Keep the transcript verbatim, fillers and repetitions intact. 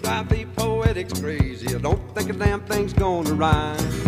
drive the poetics crazy. I don't think a damn thing's gonna rhyme.